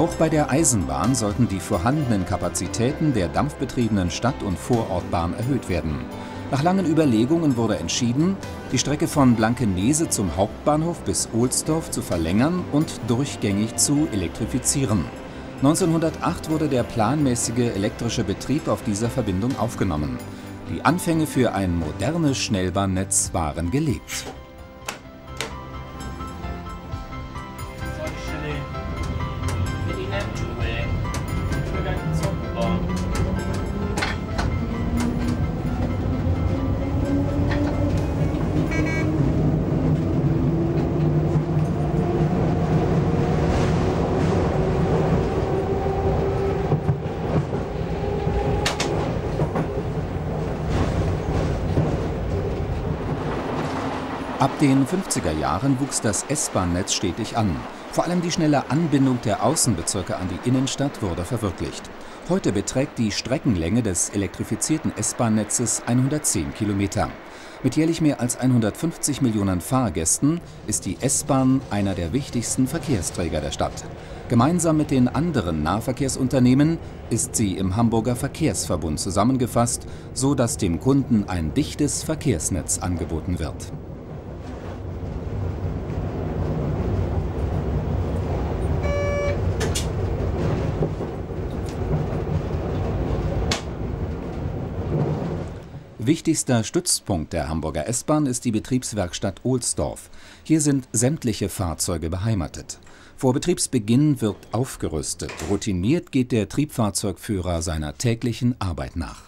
Auch bei der Eisenbahn sollten die vorhandenen Kapazitäten der dampfbetriebenen Stadt- und Vorortbahn erhöht werden. Nach langen Überlegungen wurde entschieden, die Strecke von Blankenese zum Hauptbahnhof bis Ohlsdorf zu verlängern und durchgängig zu elektrifizieren. 1908 wurde der planmäßige elektrische Betrieb auf dieser Verbindung aufgenommen. Die Anfänge für ein modernes Schnellbahnnetz waren gelegt. Ab den 50er Jahren wuchs das S-Bahn-Netz stetig an. Vor allem die schnelle Anbindung der Außenbezirke an die Innenstadt wurde verwirklicht. Heute beträgt die Streckenlänge des elektrifizierten S-Bahn-Netzes 110 Kilometer. Mit jährlich mehr als 150 Millionen Fahrgästen ist die S-Bahn einer der wichtigsten Verkehrsträger der Stadt. Gemeinsam mit den anderen Nahverkehrsunternehmen ist sie im Hamburger Verkehrsverbund zusammengefasst, so dass dem Kunden ein dichtes Verkehrsnetz angeboten wird. Wichtigster Stützpunkt der Hamburger S-Bahn ist die Betriebswerkstatt Ohlsdorf. Hier sind sämtliche Fahrzeuge beheimatet. Vor Betriebsbeginn wird aufgerüstet. Routiniert geht der Triebfahrzeugführer seiner täglichen Arbeit nach.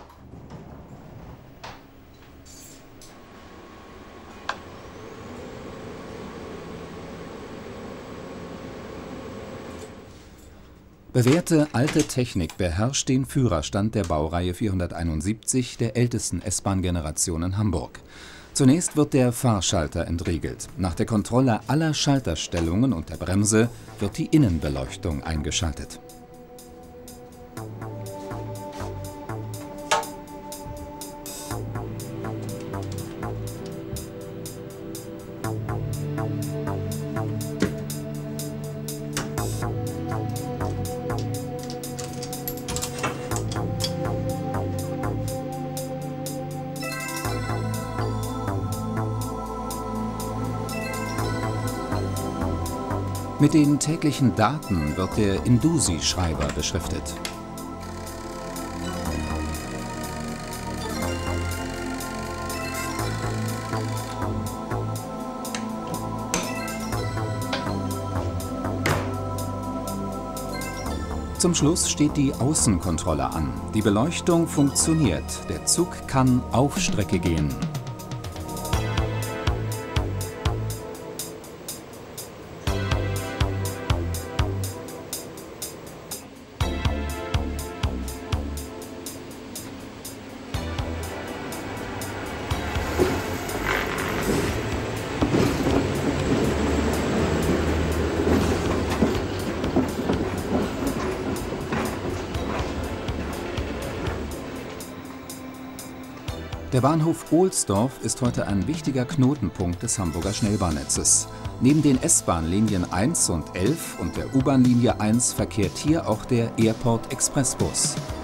Bewährte alte Technik beherrscht den Führerstand der Baureihe 471, der ältesten S-Bahn-Generation in Hamburg. Zunächst wird der Fahrschalter entriegelt. Nach der Kontrolle aller Schalterstellungen und der Bremse wird die Innenbeleuchtung eingeschaltet. Mit den täglichen Daten wird der Indusi-Schreiber beschriftet. Zum Schluss steht die Außenkontrolle an. Die Beleuchtung funktioniert. Der Zug kann auf Strecke gehen. Der Bahnhof Ohlsdorf ist heute ein wichtiger Knotenpunkt des Hamburger Schnellbahnnetzes. Neben den S-Bahn-Linien 1 und 11 und der U-Bahn-Linie 1 verkehrt hier auch der Airport Expressbus.